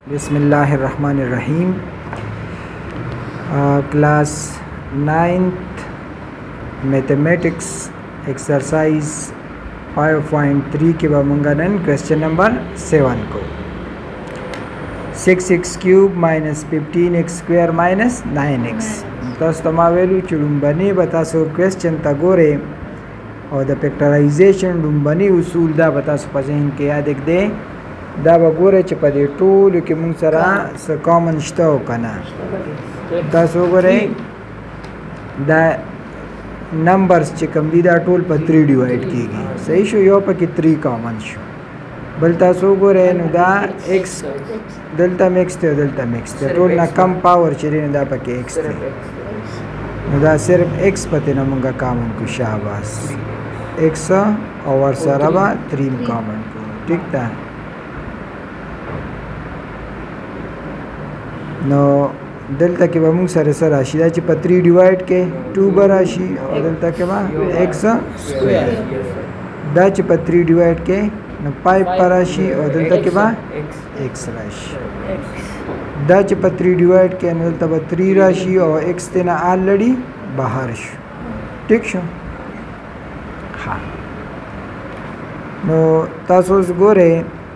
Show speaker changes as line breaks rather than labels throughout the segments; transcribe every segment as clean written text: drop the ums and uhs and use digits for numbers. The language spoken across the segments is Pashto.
बिस्मिल्लाहिर्रहमानिर्रहीम। Class 9th mathematics exercise 5.3 के बमंगनन क्वेश्चन नंबर 7 को 6x cube minus 15x square minus 9x तस तमावेलू चुड़ुम्बनी बतासो क्वेश्चन तगोरे और द फैक्टराइजेशन डुम्बनी उसूल दा बतासो पजन के याद एक दे دا وګوره چې په دې ټولو کې موږ سره څه کامن شته او کنه تاسو وګورئ دا نمبرز چې کوم دي دا ټول په 3 ډیوایډ کیږي صحیح شو یو پکې 3 کامن شو بل تاسو وګورئ نو دا x دلته مکس ته دلته مکس ته ټول نه کم پاور چې نه دا پکې x ته نو دا صرف x پته نه موږ کامن کو شاباس x او ور سره با 3 کامن کو ٹھیک ده نو دلته کې به موږ سره سره راشي دا چې په 3 ډیوایډ کې 2 به راشي او دلته کې به x سکویر دا چې په 3 ډیوایډ کې نو 5 پر راشي او دلته کې به x راشي دا چې په 3 ډیوایډ کې نو دلته به 3 راشي او x ته نه آلریډي بهر شو ٹھیک شو ها نو تاسو وګورئ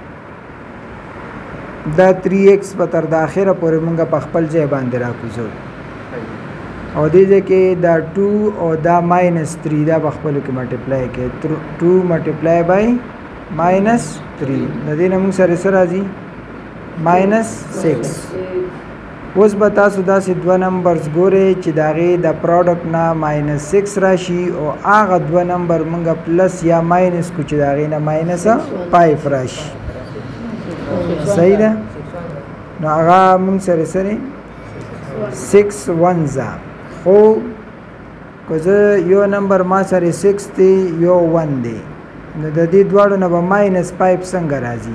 دا 3x په تر د اخره پورې مونږه په خپل ځای باندې راکوزو او دې کې دا 2 او دا -3 دا په خپل کې ملټیپلای کې 2 ملټیپلای بای -3 د دې نه موږ سره سره راځي -6 اوس به تاسو داسې دوه نمبرز ګورئ چې د هغې د پروډکټ نه -6 راشي او هغه دوه نمبر مونږه پلس یا ماینس کو چې د هغې نه -5 راشي صحیح ده نو هغه مونږ سره سره 6 1 خو که زه یو نمبر ما سره 6 دی یو 1 دی نو د دې دواړو نه به -5 څنګه راځي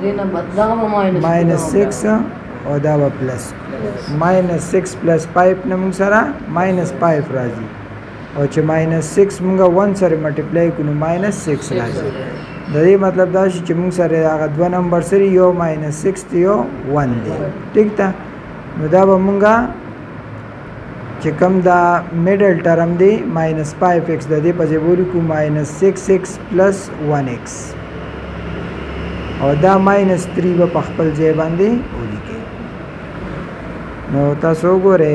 -6 او دا به پلس -6 پلس 5 نه مونږ سره -5 راځي او چې -6 مونږه 1 سره ملټیپلای کړو -6 راځي د دې مطلب دا شي چې موږ سره هغه دوه نمبر سره یو -6 دی یو 1 دی ٹھیک ده نو دا به مونږه چې کوم دا میډل ټرم دی -5x د دې په ځای ولیکو -6x + 1x او دا -3 به په خپل ځای باندې ولیکئ نو تاسو وګورئ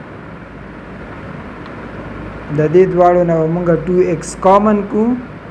د دې دواړو نه مونږه 2x کامن کو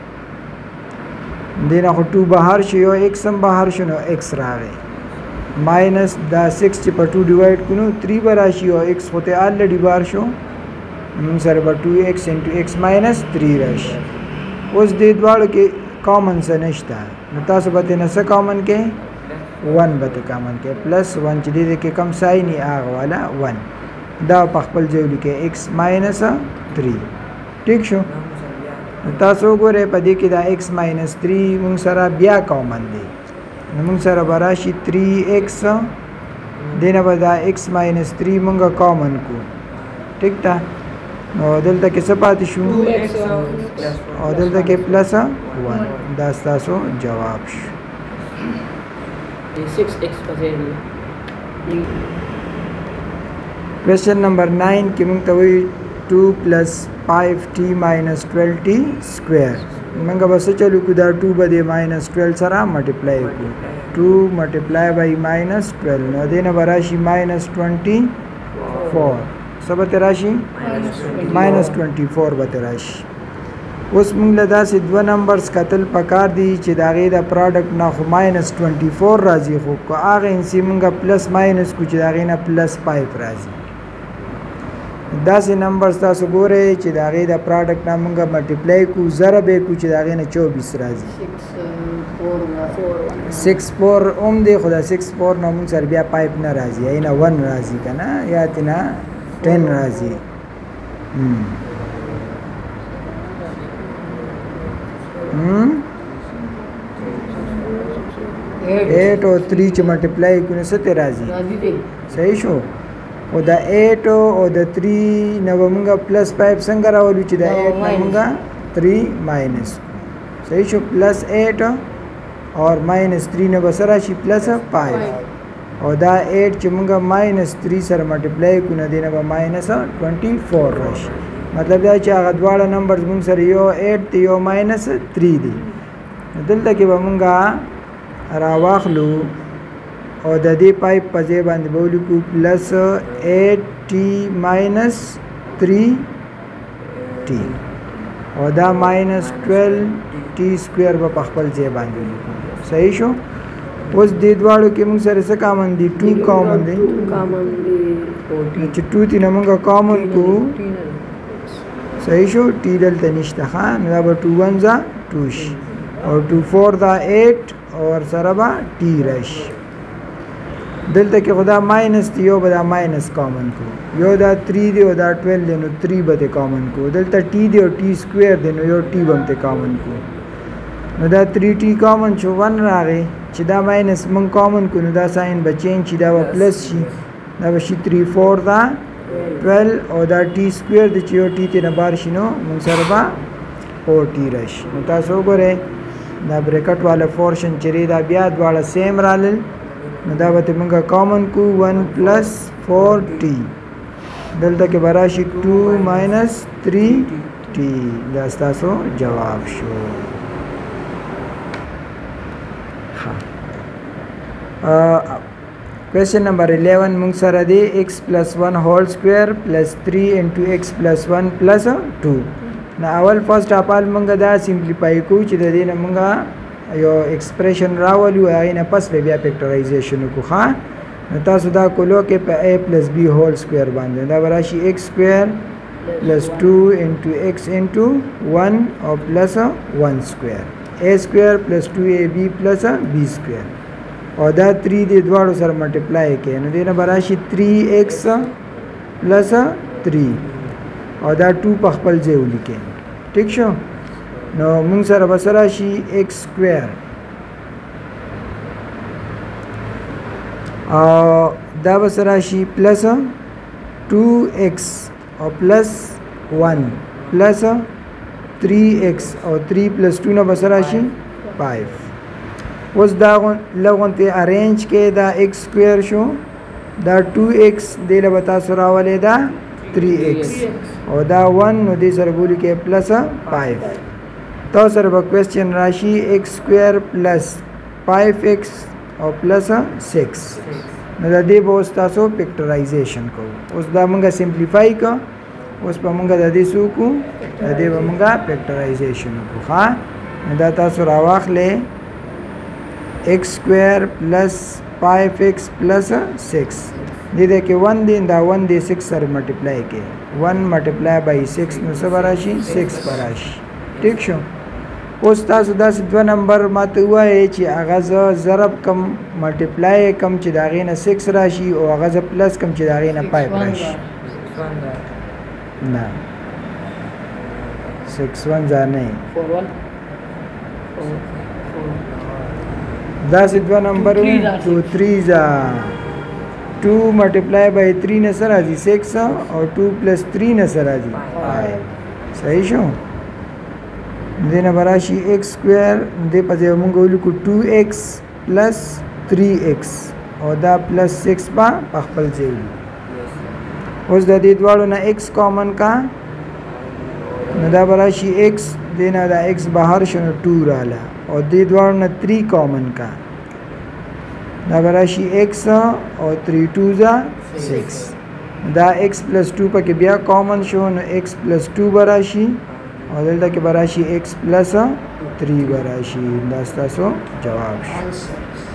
دینا خو 2 بهر شي یو x هم بهر شو نو x راغی ماینس دا 6 چې په 2 ډیوایډ کړو 3 به راشي او x خو ته آلریډي بهر شو موږ سره به 2x × x - 3 راشي اوس دې دواړو کې کامن څه نشته نو تاسو به نه څه کامن کې 1 به ته کامن کې پلس 1 چې دې کې کم ساين یې هغه والا 1 دا په خپل ځای لیکئ x - 3 ٹھیک شو تاسو وګورئ په دې کې دا x - 3 موږ سره بیا کامن دی نو موږ سره به راشي 3x دې نه به دا x - 3 موږ کامن کو ٹھیک ده نو دلته کې څه پاتې شو او دلته کې پلس 1 دا ستاسو جواب شو
6x په ځای
کوېسچن نمبر 9 کې موږ ته وایي 2 + 5t - 12t square منګه بس چلو کو دا 2 به د -12 سره ملټیپلای کو 2 ملټیپلای بای -12 نو دینه براشي -24 سبته راشي -24 به راشي اوس موږ له داسې دوه نمبرز کتل پکار دي چې دا غي د پروډکټ نه خو -24 راځي خو کو هغه انسی موږ پلس ماینس کو چې دا غي نه +5 راځي داسې نمبر تاسو ګورئ چې د هغې د پروډکټ نه موږ ملټیپلای کو ضرب یې کو چې د هغې نه 24 راځي 6 4 هم دی خو دا 6 4 نه موږ سره بیا 5 نه راځي یا نه 1 راځي که نه یا تینا 10 راځي 8 او 3 چې ملټیپلای کو نه څه ته راځي صحیح شو او دا 8 او د 3 نه موږ +5 څنګه راولو چې دا 8 نه موږ 3 ماینس صحیح شو +8 और -3 ने बस राशि +5 او دا 8 چې مونږه -3 سره ملټیپلای کو نه دینه به -24 راشي مطلب دا چې هغه دواړه نمبرز مونږ سره یو 8 دی یو -3 دی دلته کې به مونږه راواخلو او د دې پایپ په ځای باندې به ولیکو +8t -3t او دا -12t سکویر به په خپل ځای باندې ولیکو صحیح شو اوس دې دواړو کې موږ سره څه کامن دي 2 کامن دي چې 2 تینا موږ کامن کو صحیح شو t دلته نشته ښه نو دا به 2 1 2 شي او 2 4 دا 8 اور سره به t راشي دلته کې خدا ماینس دی یو به دا ماینس کامن کو یو دا 3 دی او دا 12 دی نو 3 به کامن کو دلته t دی او t سکویر دی نو یو t به ته کامن کو نو دا 3t کامن شو 1 راغی چې دا ماینس من کامن کو نو دا ساين به چینج شي دا به پلس شي دا به شي 3 4 دا 12 او دا t سکویر دی چې یو t ته نه بار شي نو موږ سره به 4t راشي نو تاسو وګورئ دا بریکټ والا پورشن چې دا بیا دواړه سیم رالل نو دا به موږ کامن کو 1 + 4t دلته کې براشي 2 - 3t دا تاسو جواب شو question number 11 موږ سره دی x + 1 whole square + 3 * x + 1 + 2 نو اول فرست اپ ال موږ دا سمپلیفای کو چې د دې نه موږ یو ایکسپریشن راولو اینه پس به بیا فیکټرایزیشن کو ښا نو تاسو دا کولو کې په a + b هول سکوير باندې دا راشي x سکوير + 2 * x * 1 او + 1 سکوير a سکوير + 2ab + b سکوير او دا 3 دې دواړو سره ملټیپلای کې نو دې نه راشي 3x + 3 او دا 2 په خپل ځای ولیکئ ٹھیک شو نو موږ سره بس راشي x سکوير او دا بس راشي پلس 2x او پلس 1 پلس 3x او 3 + 2 نه بس راشي 5 اوس دا لغونته ارینج کې دا x سکوير شو دا 2x دې له بتا سره ولې دا 3x او دا 1 نو دې سره بولی کې پلس 5 تو سره به کوېسچن راشي x سکوير + 5x او + 6 نو دا دې به تاسو فیکټرایزیشن کوو اوس دا موږ سمپلیفای کو اوس په موږ د دې سو کو د دې به موږ فیکټرایزیشن کوو ها نو دا تاسو راواخلې x سکوير + 5x + 6 دې کې 1 دی دا 1 دی 6 سره ملټیپلای کې 1 * 6 نو څه راشي 6 راشي ٹھیک شو اوس تاسو دا 2 نمبر ماته وایي چې هغه ضرب کم ملټیپلای کم چې دا غینه 6 راشي او هغه پلس کم چې دا غینه 5 راشي نه 6 1 ځا نه
4 1
دا 2 نمبر 2 3 ځا 2 multiply by 3 نه سره راځي 6 او 2 + 3 نه سره راځي 5 صحیح شو دینه براشي x سکوير دې په ځای موږ ولیکو 2x + 3x او دا +6 په خپل ځای اوس د دې دواړو نه x کامن کا نو دا براشي x دینه دا x بهر شنو 2 رااله او دې دواړو نه 3 کامن کا دا براشي x او 3 2 6 دا x + 2 پکې بیا کامن شو نو x + 2 براشي او دلته کې براشي x + 3 براشي دا تاسو جواب شي